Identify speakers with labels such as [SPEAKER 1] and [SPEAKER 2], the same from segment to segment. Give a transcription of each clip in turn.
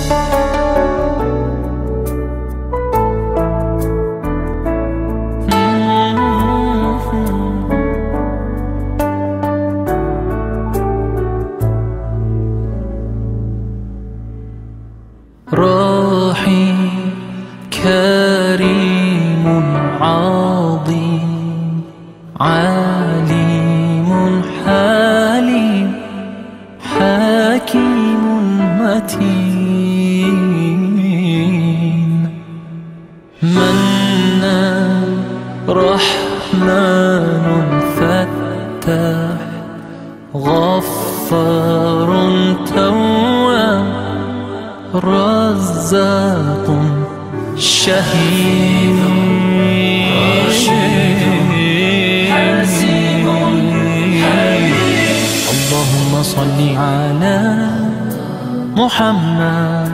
[SPEAKER 1] راحي كريم عظيم عليم حليم حكيم متين منان رحمن فتاح غفار تواب رزاق شهيد حسيب حليم. اللهم صل على محمد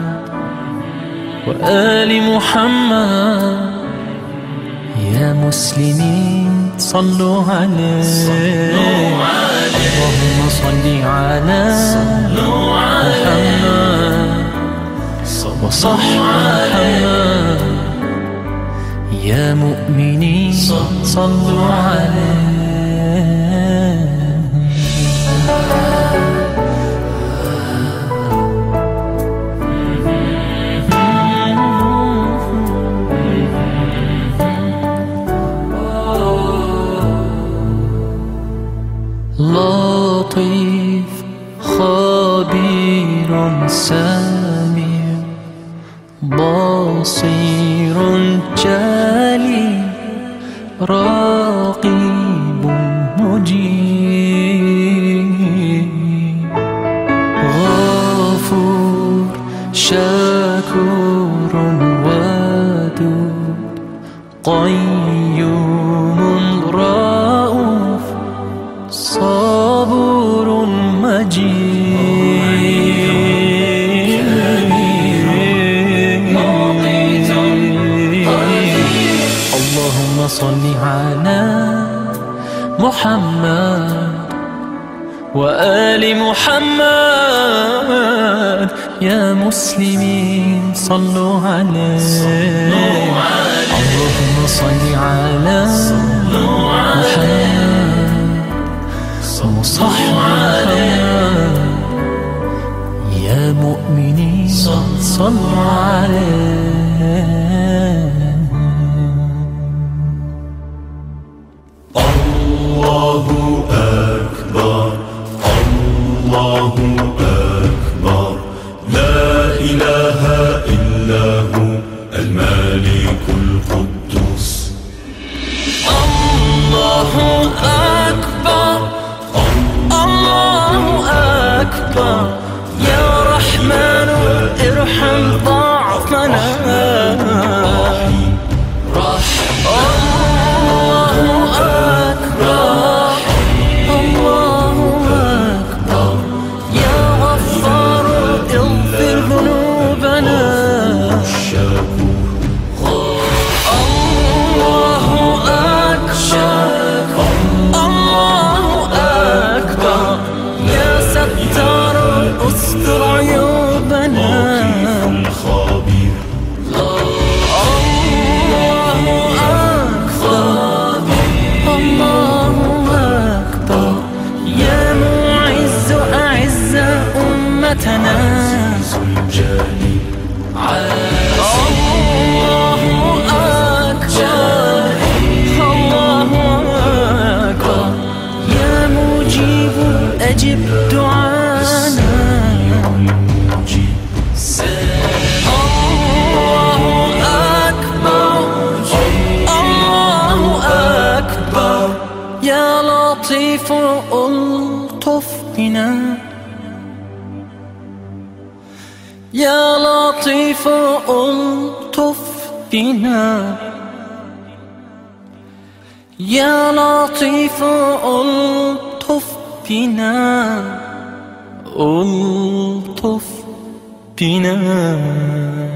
[SPEAKER 1] وآل محمد. يا مسلمين صلوا عليه. اللهم صل على محمد وصح محمد. يا مؤمنين صلوا عليه. لطيف خبير سميع بصير جليل رقيب مجيب غفور شكور ودود قيوم رؤوف صبور مجيد. اللهم صل على محمد وآل محمد. يا مسلمين صلوا عليه. اللهم صل على محمد وصح محمد. يا مؤمنين صلوا عليه.
[SPEAKER 2] الله أكبر الله أكبر لا إله إلا هو الملك القدوس.
[SPEAKER 1] الله أكبر الله أكبر يا رحمن ارحم ضعفنا.
[SPEAKER 2] عزيز الجليل
[SPEAKER 1] الله أكبر الله أكبر يا مجيب أجب دعانا. الله أكبر الله أكبر يا لطيف ألطف بنا يا لطيف ألطف بنا يا لطيف ألطف بنا ألطف بنا.